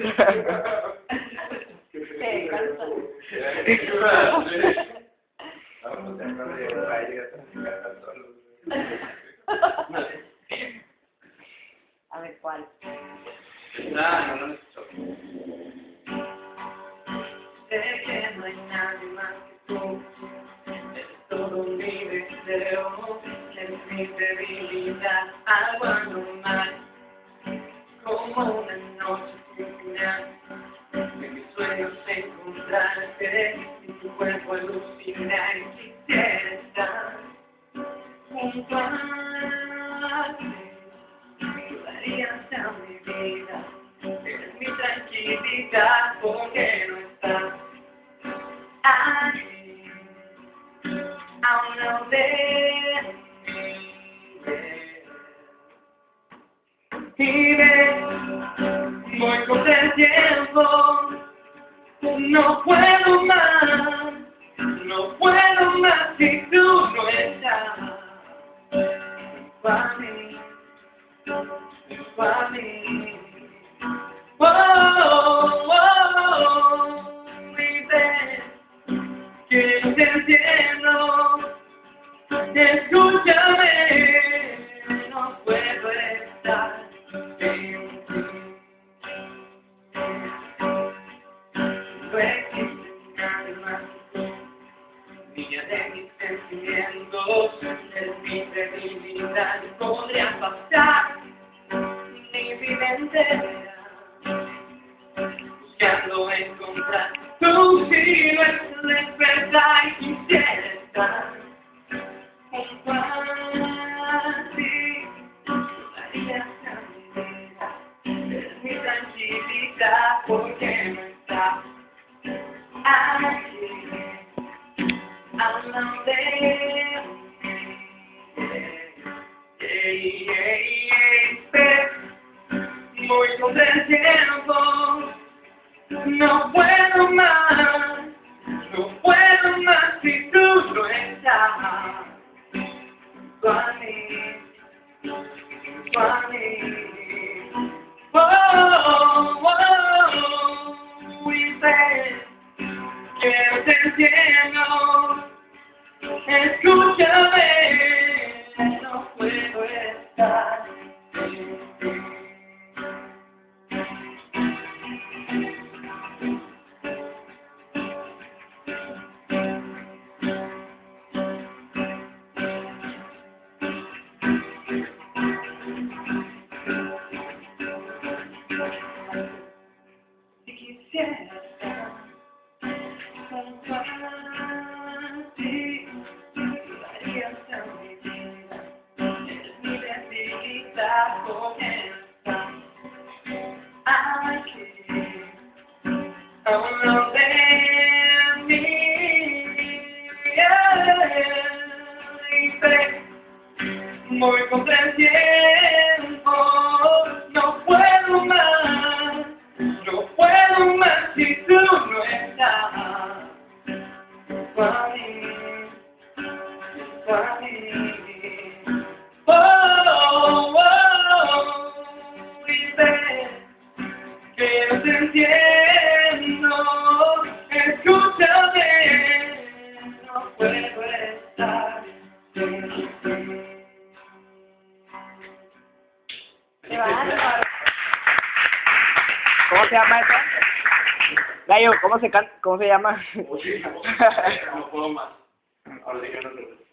Sí, calza. A ver, ¿cuál? No lo escucho. Sé que no hay nadie más que tú, eres todo mi deseo, eres mi debilidad, algo anormal, como una noche sin final, en mis sueños encontrarte, y tu cuerpo alucinar, y quisiera estar junto a ti, tú darías a mi vida, eres mi tranquilidad, porque no estás aquí, a un lado de mí. Y ves, voy contra el tiempo, no puedo más, no puedo más si tú no estás para mí, para mí. Oh, oh, oh, y ves que no te entiendo, escúchame, no puedo estar sin ti. No existe nadie más que tú, niña de mis sentimientos, eres mi debilidad, podría pasar mi vida entera buscando encontrar tu silueta, despertar y quisiera estar junto a ti, darías a mi vida, eres mi tranquilidad, porque no estás aquí, a un lado de mí. Voy contra el tiempo, no puedo más, no puedo más si tú no estás para mí, para mí. Oh, oh, oh, y ves que no te entiendo, escúchame, no puedo estar sin ti. Si quisiera estar junto a ti, tú darías a mi vida, eres mi debilidad, porque no estás aquí, a un lado de mí. Y sé, voy contra el tiempo, no puedo más, no puedo más si tú no estás para mí, para mí. Oh, oh, y sé que no te entiendo, escúchame, no puedo estar sin ti. ¿Qué va? ¿Cómo se llama eso? Gallo, ¿cómo se llama? No puedo más. Ahora sí que no te